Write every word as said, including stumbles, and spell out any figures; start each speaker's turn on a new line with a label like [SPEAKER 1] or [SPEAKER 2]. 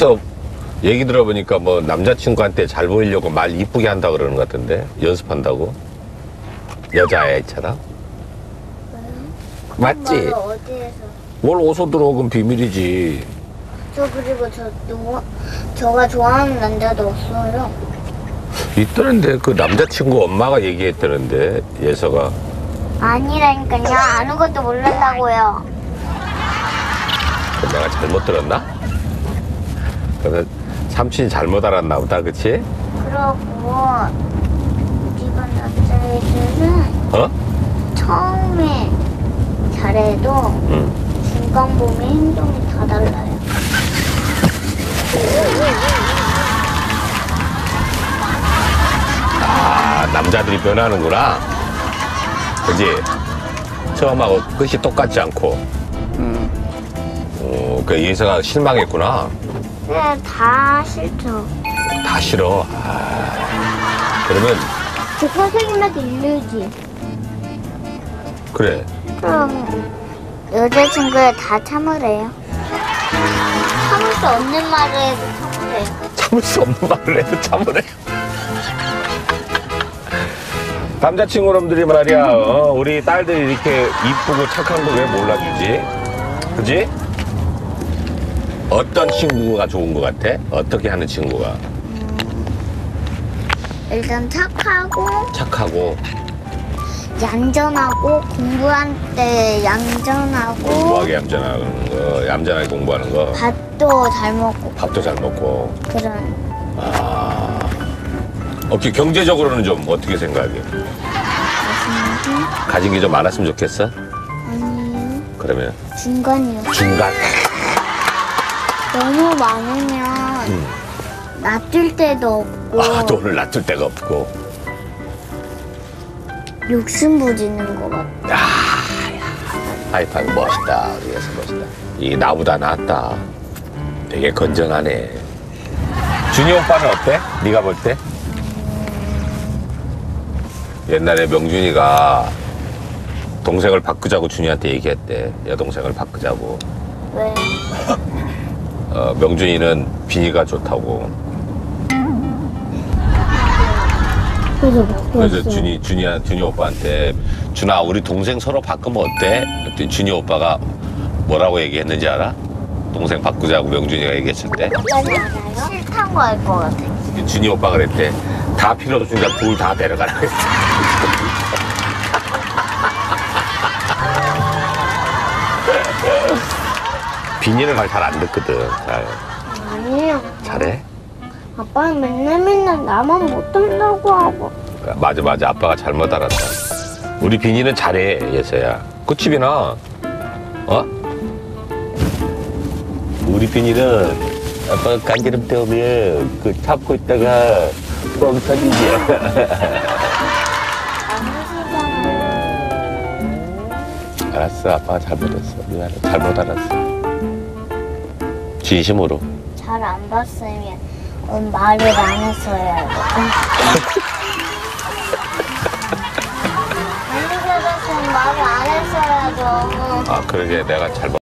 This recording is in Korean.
[SPEAKER 1] 저 얘기 들어보니까 뭐 남자친구한테 잘 보이려고 말 이쁘게 한다 그러는 것 같은데 연습한다고 여자애처럼. 맞지?
[SPEAKER 2] 어디에서?
[SPEAKER 1] 뭘 어서 들어오건 비밀이지.
[SPEAKER 2] 저 그리고 저 누구 저가 좋아하는 남자도 없어요.
[SPEAKER 1] 있다는데 그 남자친구 엄마가 얘기했다는데 예서가.
[SPEAKER 2] 아니라니까요. 아무것도 몰랐다고요.
[SPEAKER 1] 내가 잘못 들었나? 그러면 삼촌이 잘못 알았나 보다, 그치?
[SPEAKER 2] 그러고 우리가 남자애들은
[SPEAKER 1] 어?
[SPEAKER 2] 처음에 잘해도
[SPEAKER 1] 응.
[SPEAKER 2] 중간 보면 행동이 다 달라요.
[SPEAKER 1] 아, 남자들이 변하는구나. 그지? 처음하고 끝이 똑같지 않고.
[SPEAKER 2] 응.
[SPEAKER 1] 어, 그 예서가 실망했구나.
[SPEAKER 2] 네, 다 싫죠.
[SPEAKER 1] 다 싫어. 아, 그러면
[SPEAKER 2] 저 선생님한테 일르지.
[SPEAKER 1] 그래.
[SPEAKER 2] 그럼 여자친구를 다 참으래요. 참을 수 없는 말을 해도 참으래요.
[SPEAKER 1] 참을 수 없는 말을 해도 참으래. 남자친구놈들이 말이야, 어, 우리 딸들이 이렇게 이쁘고 착한 거 왜 몰라주지? 그지? 어떤 친구가 좋은 것 같아? 어떻게 하는 친구가?
[SPEAKER 2] 일단 착하고
[SPEAKER 1] 착하고,
[SPEAKER 2] 얌전하고 공부할 때 얌전하고
[SPEAKER 1] 공부하게 얌전하는 거, 얌전하게 공부하는 거,
[SPEAKER 2] 밥도 잘 먹고
[SPEAKER 1] 밥도 잘 먹고.
[SPEAKER 2] 그런.
[SPEAKER 1] 아, 오케이. 경제적으로는 좀 어떻게 생각해?
[SPEAKER 2] 무슨
[SPEAKER 1] 가진 게 좀 많았으면 좋겠어?
[SPEAKER 2] 아니에요.
[SPEAKER 1] 그러면
[SPEAKER 2] 중간이요.
[SPEAKER 1] 중간.
[SPEAKER 2] 너무 많으면
[SPEAKER 1] 음.
[SPEAKER 2] 놔둘 데도 없고
[SPEAKER 1] 아, 돈을 놔둘 데가 없고.
[SPEAKER 2] 욕심 부리는 것 같아.
[SPEAKER 1] 야, 하이파이브 멋있다. 위에서 멋있다. 이 나보다 낫다. 되게 건전하네. 준이 오빠는 어때? 네가 볼 때? 옛날에 명준이가 동생을 바꾸자고 준이한테 얘기했대. 여동생을 바꾸자고.
[SPEAKER 2] 왜?
[SPEAKER 1] 어, 명준이는 비니가 좋다고.
[SPEAKER 2] 그래서
[SPEAKER 1] 그래서 준이, 준이, 준이 오빠한테 준아, 우리 동생 서로 바꾸면 어때? 그랬더니 준이 오빠가 뭐라고 얘기했는지 알아? 동생 바꾸자고 명준이가 얘기했을 때.
[SPEAKER 2] 오빠는 알아요? 싫다고 할 것 같아.
[SPEAKER 1] 준이 오빠가 그랬대. 다 필요 없으니까 둘 다 데려가라 그랬어. 비니는 말 잘 안 듣거든. 잘.
[SPEAKER 2] 아니에요.
[SPEAKER 1] 잘해?
[SPEAKER 2] 아빠는 맨날 맨날 나만 못한다고 하고.
[SPEAKER 1] 맞아, 맞아. 아빠가 잘못 알았다. 우리 비니는 잘해, 예서야. 그치, 비나? 어? 우리 비니는 아빠가 간지럼 때우면 그 참고 있다가 뻥 터지지. 알았어, 아빠가 잘못했어. 미안해, 잘못 알았어. 진심으로.
[SPEAKER 2] 잘 안 봤으면 어, 말을 안 했어야 돼. 안 들었으면 말을 안 했어야죠.
[SPEAKER 1] 아, 그러게 내가 잘못.